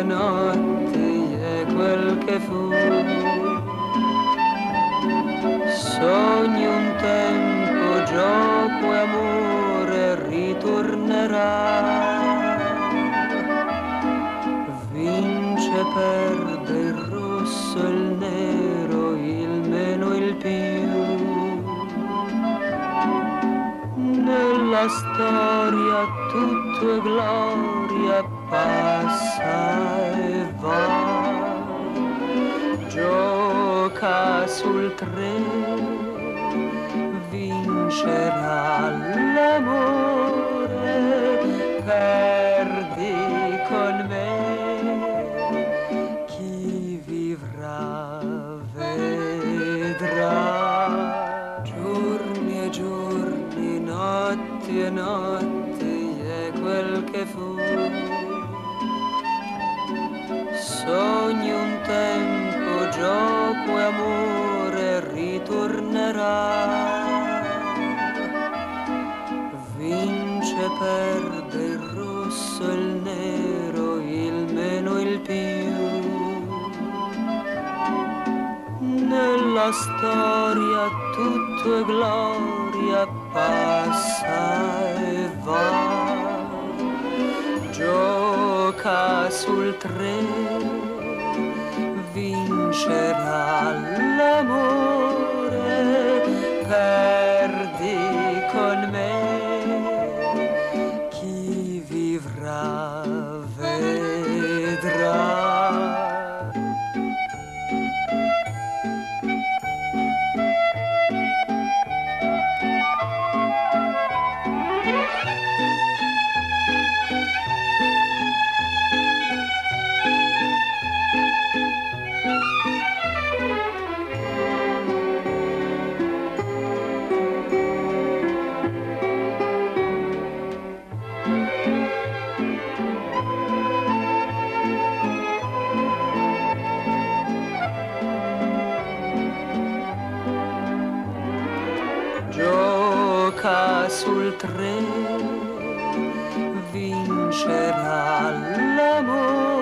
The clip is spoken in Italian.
e notti è quel che fu. Sogni un tempo, gioco e amore ritornerà. Vince, perde il rosso, il nero, il meno, il più. Nella storia tutto è gloria, passa e va. Gioca sul tre, vincerà l'amore, perdi con me, chi vivrà vedrà. Giorni e giorni, notti e notti è quel che fu. Sogni un tempo, gioco e amore ritornerà. Vince, perde il rosso, il nero, il meno, il più. Nella storia tutto è gloria, passa e va. Gioca sul tre, vincerà l'amore, perdi con me, chi vivrà vedrà. Gioca sul tre, vincerà l'amore.